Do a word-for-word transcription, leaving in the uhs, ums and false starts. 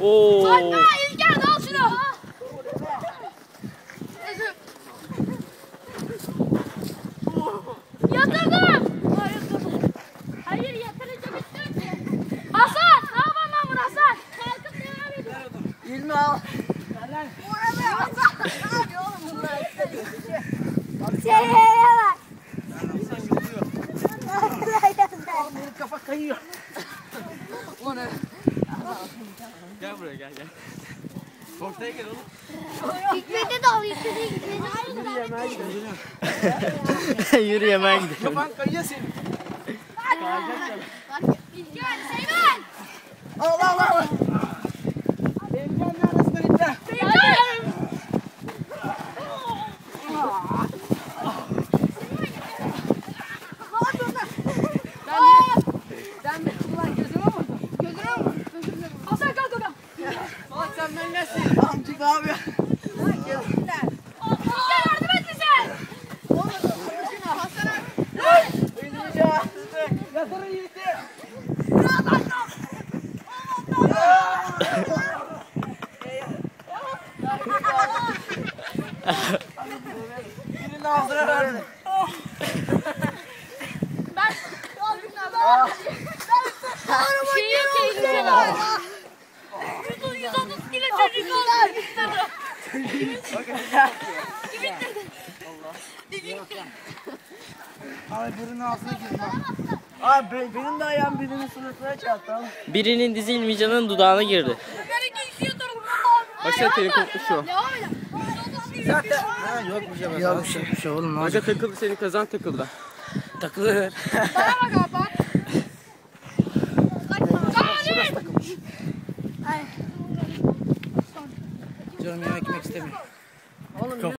Oo. Hatta İlker al şunu. Yatırdım. Hayır yatırınca bitmiyor ki. Hasan ne yapalım lan bunu Hasan? Kalkıp devam ediyor. İlmi al. Şeye bak. Kafa kayıyor. Gel buraya gel gel. Ortaya gel oğlum. Hikmet'e de al Hikmet'e Hikmet'e. Yürü yemeğe gidelim. Kafan kayıyor senin. İlker Seymen. Allah Allah Allah. Benim kendi arasında gitti. Seymen. Sen de ulan gözüme vurdun. Gözüne vur. Gözüne vur. Hasan kalk oradan. Bak sen ben nesin? Amcık abi. İlker yardım et bize. Yatırın yiğiti. Birinin ağzına verdi. Ben şeyi keyifli var. yüz otuz kilo çocuk oldu. Abi birinin ağzına girdi. Abi benim de ayağım birinin suratına çarptı. Birinin dizi İlmican'ın dudağına girdi. Benimki istiyordur. Baksana seni kopmuş şu. Devam edelim. Zaten ha yok bir şey. Yok bir şey, bir şey oğlum. Aga takıldı senin kazan takıldı. Takılır. Bana bak abi bak. Canım yemek yemek istemiyor.